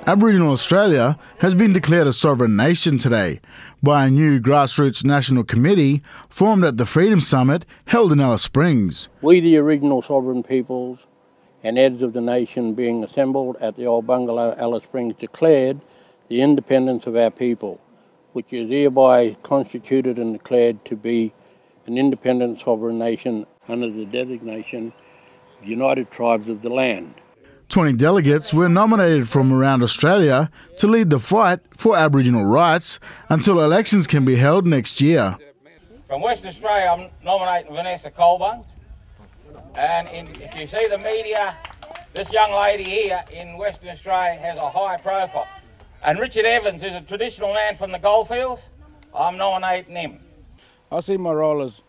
Aboriginal Australia has been declared a sovereign nation today by a new grassroots national committee formed at the Freedom Summit held in Alice Springs. We, the original sovereign peoples and heads of the nation being assembled at the old bungalow Alice Springs, declared the independence of our people, which is hereby constituted and declared to be an independent sovereign nation under the designation of United Tribes of the Land. 20 delegates were nominated from around Australia to lead the fight for Aboriginal rights until elections can be held next year. From Western Australia, I'm nominating Vanessa Colbung. And if you see the media, this young lady here in Western Australia has a high profile. And Richard Evans, who's a traditional man from the goldfields, I'm nominating him. I see my role as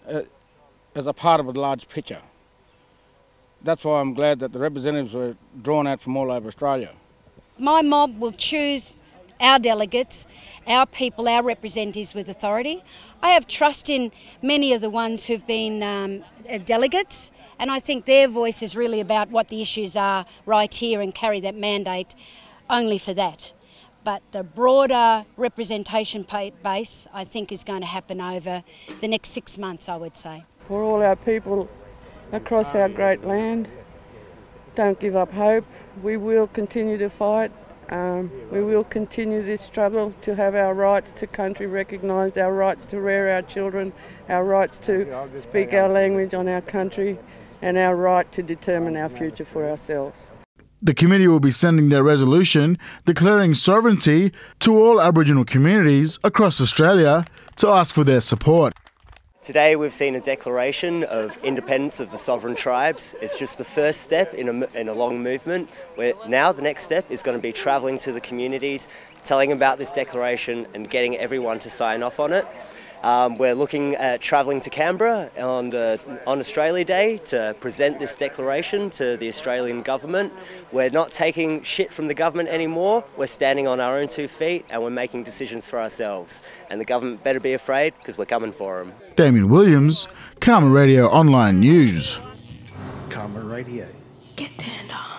a part of a large picture. That's why I'm glad that the representatives were drawn out from all over Australia. My mob will choose our delegates, our people, our representatives with authority. I have trust in many of the ones who've been delegates, and I think their voice is really about what the issues are right here and carry that mandate only for that. But the broader representation base, I think, is going to happen over the next 6 months, I would say. For all our people across our great land, don't give up hope. We will continue to fight. We will continue this struggle to have our rights to country recognised, our rights to rear our children, our rights to speak our language on our country, and our right to determine our future for ourselves. The committee will be sending their resolution declaring sovereignty to all Aboriginal communities across Australia to ask for their support. Today we've seen a declaration of independence of the sovereign tribes. It's just the first step in a long movement, where now the next step is going to be travelling to the communities, telling about this declaration and getting everyone to sign off on it. We're looking at travelling to Canberra on Australia Day to present this declaration to the Australian government. We're not taking shit from the government anymore. We're standing on our own 2 feet and we're making decisions for ourselves. And the government better be afraid, because we're coming for them. Damien Williams, Karma Radio Online News. Karma Radio. Get turned on.